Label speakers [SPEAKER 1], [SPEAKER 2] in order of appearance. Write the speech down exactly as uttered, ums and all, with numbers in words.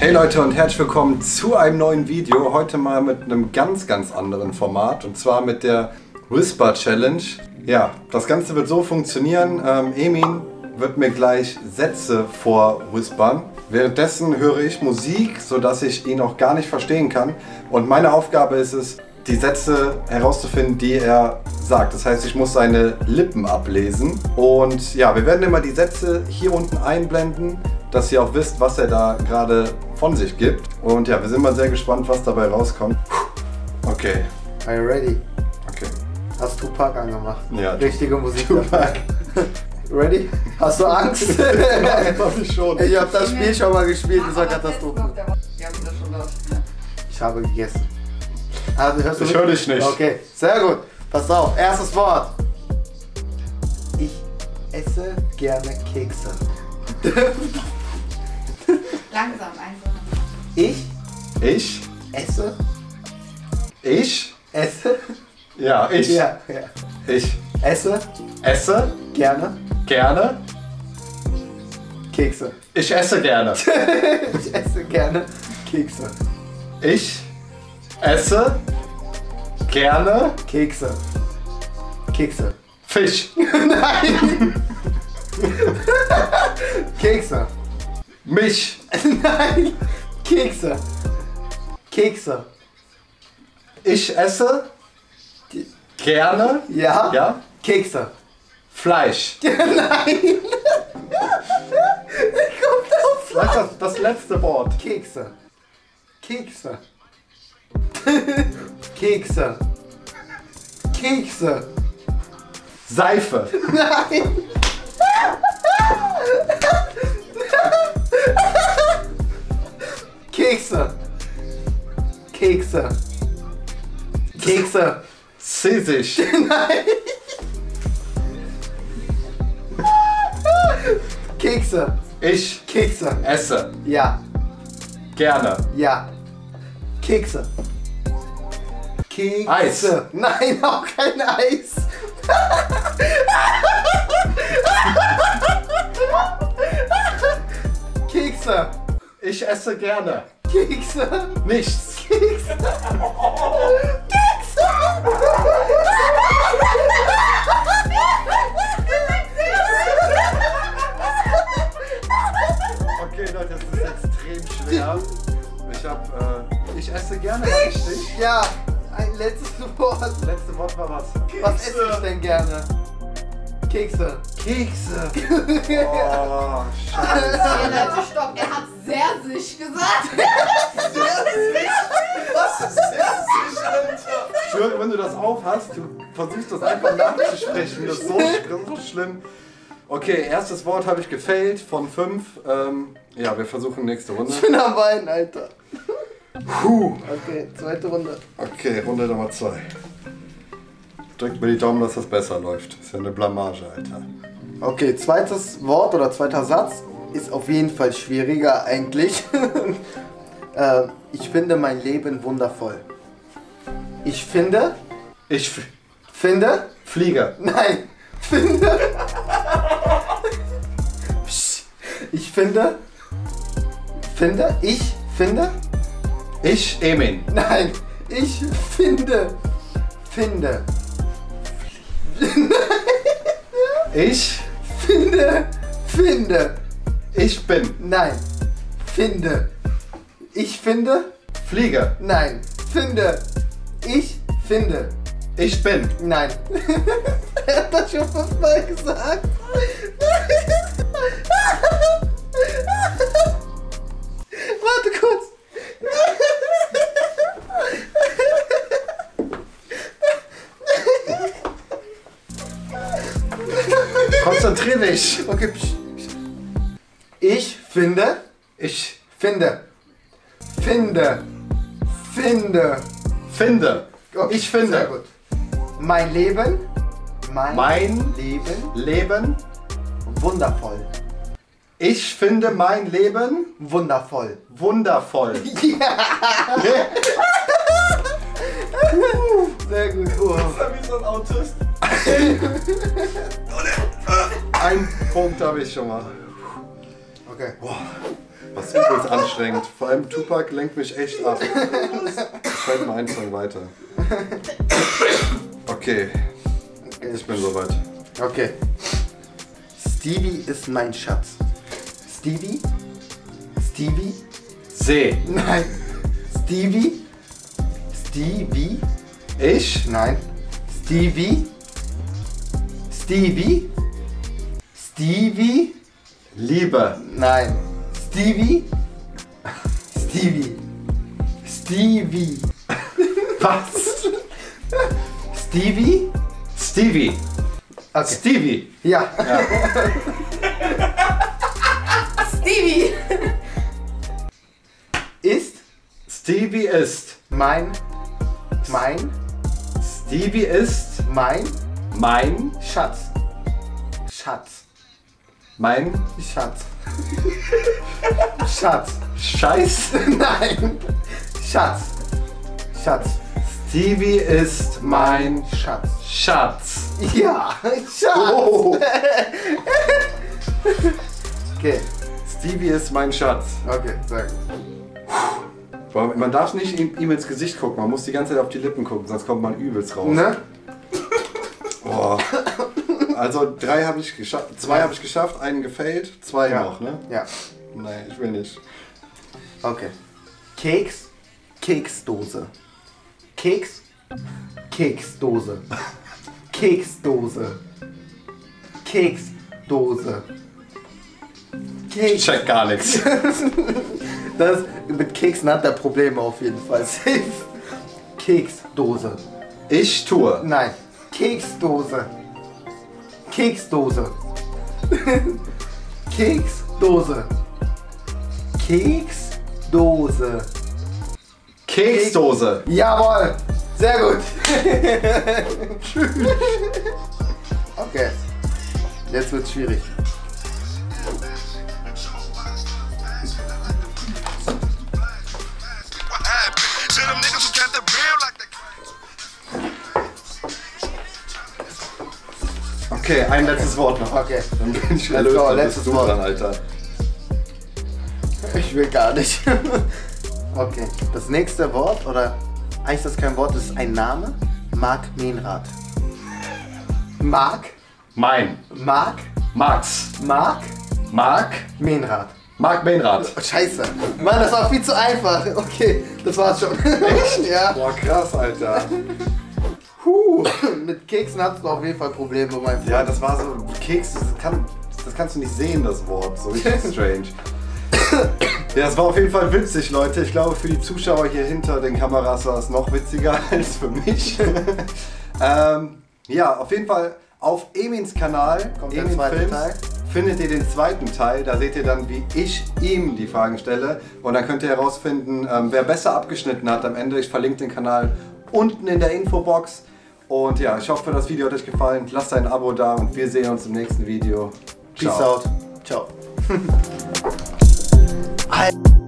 [SPEAKER 1] Hey Leute und herzlich willkommen zu einem neuen Video. Heute mal mit einem ganz, ganz anderen Format und zwar mit der Whisper Challenge. Ja, das Ganze wird so funktionieren. Ähm, Emin wird mir gleich Sätze vorwhispern. Währenddessen höre ich Musik, sodass ich ihn auch gar nicht verstehen kann. Und meine Aufgabe ist es, die Sätze herauszufinden, die er sagt. Das heißt, ich muss seine Lippen ablesen. Und ja, wir werden immer die Sätze hier unten einblenden, dass ihr auch wisst, was er da gerade von sich gibt. Und ja, wir sind mal sehr gespannt, was dabei rauskommt. Okay.
[SPEAKER 2] Are you ready?
[SPEAKER 1] Okay.
[SPEAKER 2] Hast Tupac angemacht?
[SPEAKER 1] Ja.
[SPEAKER 2] Richtige Musik.
[SPEAKER 1] Tupac.
[SPEAKER 2] Ready? Hast du Angst?
[SPEAKER 1] Hab ich schon.
[SPEAKER 2] Ich habe das Spiel schon mal gespielt, das war Katastrophe.
[SPEAKER 3] Ja, wieder schon los.
[SPEAKER 2] Ich habe gegessen. Also, hörst du
[SPEAKER 1] Ich
[SPEAKER 2] mit?
[SPEAKER 1] höre dich nicht.
[SPEAKER 2] Okay, sehr gut. Pass auf, erstes Wort. Ich esse gerne Kekse.
[SPEAKER 3] Langsam, einfach.
[SPEAKER 2] Ich
[SPEAKER 1] Ich?
[SPEAKER 2] esse,
[SPEAKER 1] Ich?
[SPEAKER 2] esse,
[SPEAKER 1] Ja, ich.
[SPEAKER 2] ja, ja.
[SPEAKER 1] Ich
[SPEAKER 2] Esse
[SPEAKER 1] esse
[SPEAKER 2] gerne
[SPEAKER 1] gerne.
[SPEAKER 2] Kekse.
[SPEAKER 1] Ich esse gerne.
[SPEAKER 2] Ich esse gerne Kekse.
[SPEAKER 1] Ich esse gerne
[SPEAKER 2] Kekse. Kekse.
[SPEAKER 1] Fisch.
[SPEAKER 2] Nein! Kekse.
[SPEAKER 1] Mich.
[SPEAKER 2] Nein! Kekse. Kekse.
[SPEAKER 1] Ich esse gerne.
[SPEAKER 2] Ja?
[SPEAKER 1] Ja.
[SPEAKER 2] Kekse.
[SPEAKER 1] Fleisch.
[SPEAKER 2] Nein! Kommt auf
[SPEAKER 1] Sag das, das letzte Wort.
[SPEAKER 2] Kekse. Kekse. Kekse. Kekse.
[SPEAKER 1] Seife.
[SPEAKER 2] Nein! Kekse. Kekse. Kekse.
[SPEAKER 1] Zissisch.
[SPEAKER 2] Nein! Kekse.
[SPEAKER 1] Ich
[SPEAKER 2] Kekse.
[SPEAKER 1] esse
[SPEAKER 2] Ja.
[SPEAKER 1] gerne.
[SPEAKER 2] Ja. Kekse. Kekse.
[SPEAKER 1] Eis.
[SPEAKER 2] Nein, auch kein Eis. Kekse.
[SPEAKER 1] Ich esse gerne.
[SPEAKER 2] Kekse.
[SPEAKER 1] Nichts.
[SPEAKER 2] Kekse. Kekse.
[SPEAKER 1] Okay Leute, das ist extrem schwer. Ich hab, äh, ich esse gerne, war richtig.
[SPEAKER 2] Ja, ein letztes Wort.
[SPEAKER 1] Das letzte Wort war was?
[SPEAKER 2] Was esse ich denn gerne? Kekse.
[SPEAKER 1] Kekse. Oh, scheiße.
[SPEAKER 3] Okay, Leute, stopp. Er hat sehr sich gesagt.
[SPEAKER 2] Was ist das, Alter?
[SPEAKER 1] Ich schwöre, wenn du das aufhast, du versuchst das einfach nachzusprechen. Das ist so, sch- so schlimm. Okay, erstes Wort habe ich gefailt von fünf. Ähm, ja, wir versuchen nächste Runde.
[SPEAKER 2] Ich bin am Weinen, Alter.
[SPEAKER 1] Puh.
[SPEAKER 2] Okay, zweite Runde.
[SPEAKER 1] Okay, Runde Nummer zwei. Drückt mir die Daumen, dass das besser läuft. Das ist ja eine Blamage, Alter.
[SPEAKER 2] Okay, zweites Wort oder zweiter Satz ist auf jeden Fall schwieriger eigentlich. äh, ich finde mein Leben wundervoll. Ich finde,
[SPEAKER 1] Ich f-
[SPEAKER 2] finde,
[SPEAKER 1] fliege.
[SPEAKER 2] nein, finde. Psst. Ich finde, finde, ich finde,
[SPEAKER 1] Ich, Emin.
[SPEAKER 2] nein, ich finde, finde,
[SPEAKER 1] Ich,
[SPEAKER 2] finde, finde,
[SPEAKER 1] ich bin.
[SPEAKER 2] nein, finde, ich finde,
[SPEAKER 1] Fliege.
[SPEAKER 2] nein, finde, ich finde,
[SPEAKER 1] Ich bin.
[SPEAKER 2] nein. Er hat das schon fünfmal gesagt. Warte kurz.
[SPEAKER 1] Konzentrier dich.
[SPEAKER 2] Okay. psch, psch. Ich finde,
[SPEAKER 1] Ich
[SPEAKER 2] finde, finde, finde.
[SPEAKER 1] finde.
[SPEAKER 2] Okay,
[SPEAKER 1] Ich finde.
[SPEAKER 2] Sehr gut. Mein Leben, mein,
[SPEAKER 1] Mein
[SPEAKER 2] Leben,
[SPEAKER 1] Leben.
[SPEAKER 2] wundervoll.
[SPEAKER 1] Ich finde mein Leben
[SPEAKER 2] Wundervoll.
[SPEAKER 1] wundervoll.
[SPEAKER 2] Ja. Sehr gut. Oh.
[SPEAKER 1] Wie so ein Autist. Ein Punkt habe ich schon mal.
[SPEAKER 2] Okay.
[SPEAKER 1] Boah. Was übelst anstrengend. Vor allem Tupac lenkt mich echt ab. Ich schalte mal einen Song weiter. Okay. Ich bin soweit.
[SPEAKER 2] Okay. Stevie ist mein Schatz. Stevie? Stevie?
[SPEAKER 1] See.
[SPEAKER 2] Nein. Stevie? Stevie?
[SPEAKER 1] Ich?
[SPEAKER 2] Nein. Stevie? Stevie? Stevie?
[SPEAKER 1] Liebe.
[SPEAKER 2] Nein. Stevie? Stevie. Stevie.
[SPEAKER 1] Was?
[SPEAKER 2] Stevie?
[SPEAKER 1] Stevie.
[SPEAKER 2] Okay.
[SPEAKER 1] Stevie.
[SPEAKER 2] Ja.
[SPEAKER 1] Ja.
[SPEAKER 3] Stevie.
[SPEAKER 2] Ist
[SPEAKER 1] Stevie ist.
[SPEAKER 2] mein, mein,
[SPEAKER 1] Stevie ist
[SPEAKER 2] mein
[SPEAKER 1] mein,
[SPEAKER 2] Schatz. Schatz.
[SPEAKER 1] mein
[SPEAKER 2] Schatz. Schatz.
[SPEAKER 1] Scheiß.
[SPEAKER 2] Nein. Schatz. Schatz.
[SPEAKER 1] Stevie ist mein
[SPEAKER 2] Schatz.
[SPEAKER 1] Schatz.
[SPEAKER 2] Ja, Schatz.
[SPEAKER 1] Oh.
[SPEAKER 2] Okay.
[SPEAKER 1] Stevie ist mein Schatz.
[SPEAKER 2] Okay, sag.
[SPEAKER 1] Man darf nicht ihm, ihm ins Gesicht gucken, man muss die ganze Zeit auf die Lippen gucken, sonst kommt man übelst raus.
[SPEAKER 2] Ne?
[SPEAKER 1] Oh. Also drei habe ich geschafft, zwei habe ich geschafft, einen gefailt, zwei
[SPEAKER 2] Ja.
[SPEAKER 1] noch, ne?
[SPEAKER 2] Ja.
[SPEAKER 1] Nein, ich will nicht.
[SPEAKER 2] Okay. Keks, Keksdose. Keks, Keksdose. Keksdose. Keksdose.
[SPEAKER 1] Ich
[SPEAKER 2] Keks.
[SPEAKER 1] check gar nichts.
[SPEAKER 2] Das, mit Keksen hat er Probleme auf jeden Fall. Safe. Keksdose.
[SPEAKER 1] Ich tue.
[SPEAKER 2] Nein. Keksdose. Keksdose. Keksdose. Keksdose.
[SPEAKER 1] Keksdose.
[SPEAKER 2] Jawohl. Sehr gut. Okay. Jetzt wird's schwierig.
[SPEAKER 1] Okay, ein letztes Wort noch.
[SPEAKER 2] Okay.
[SPEAKER 1] Dann bin ich
[SPEAKER 2] Let's
[SPEAKER 1] erlöst,
[SPEAKER 2] go,
[SPEAKER 1] dann
[SPEAKER 2] letztes
[SPEAKER 1] bist du
[SPEAKER 2] Wort.
[SPEAKER 1] dran, Alter.
[SPEAKER 2] Ich will gar nicht. Okay. Das nächste Wort, oder eigentlich ist das kein Wort, das ist ein Name. Marc Menrad. Marc,
[SPEAKER 1] Mein.
[SPEAKER 2] Marc,
[SPEAKER 1] Max.
[SPEAKER 2] Marc
[SPEAKER 1] Marc.
[SPEAKER 2] Menrad.
[SPEAKER 1] Marc Menrad.
[SPEAKER 2] Scheiße. Mann, das war viel zu einfach. Okay, das war's schon. Echt? Ja.
[SPEAKER 1] Boah, krass, Alter.
[SPEAKER 2] Puh. Mit Keksen hattest du auf jeden Fall Probleme, mein Freund.
[SPEAKER 1] Ja, das war so Keks, das, kann, das kannst du nicht sehen, das Wort. So richtig strange. Ja, das war auf jeden Fall witzig, Leute. Ich glaube, für die Zuschauer hier hinter den Kameras war es noch witziger als für mich. ähm, ja, auf jeden Fall auf Emins Kanal,
[SPEAKER 2] Kommt der
[SPEAKER 1] Emin
[SPEAKER 2] zweite
[SPEAKER 1] Films,
[SPEAKER 2] Teil.
[SPEAKER 1] findet ihr den zweiten Teil. Da seht ihr dann, wie ich ihm die Fragen stelle. Und dann könnt ihr herausfinden, ähm, wer besser abgeschnitten hat am Ende. Ich verlinke den Kanal unten in der Infobox. Und ja, ich hoffe, das Video hat euch gefallen. Lasst ein Abo da und wir sehen uns im nächsten Video.
[SPEAKER 2] Peace
[SPEAKER 1] Ciao.
[SPEAKER 2] out. Ciao. Alter.